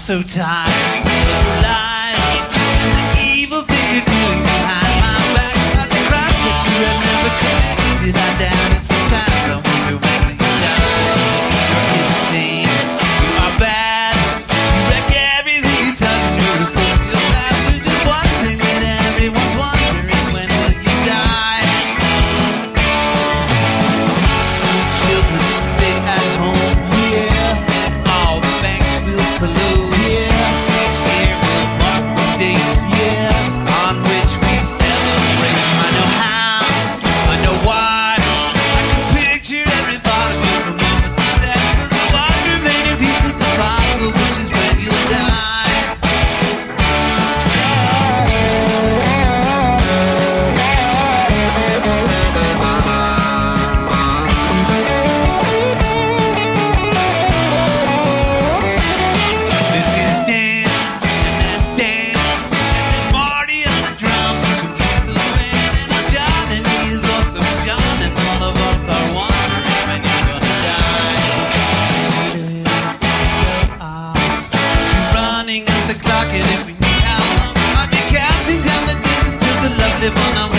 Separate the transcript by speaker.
Speaker 1: so tired of lies, the evil things you're doing behind my back, about the crimes that you have never committed. Did I doubt it? Sometimes I wonder when will you die. You're the same, you are bad, you wreck everything you touch, and you're a sociopath. You're just one thing that everyone's wondering, when will you die? School children stay at home, yeah. All the banks will close, yeah. Next year we'll mark the date, yeah, on which we celebrate. I know how, I know why, I can picture every part of you from moment to second. For the one remaining piece of the puzzle, which is when you'll die. This is Dan, and that's Dan, and there's Marty on the drums who complete the band, and I'm John, and he is also John, and all of us are wondering when you're gonna die. She's running at the clock, and if we knew how long, I'd be counting down the days until the lovely one I'm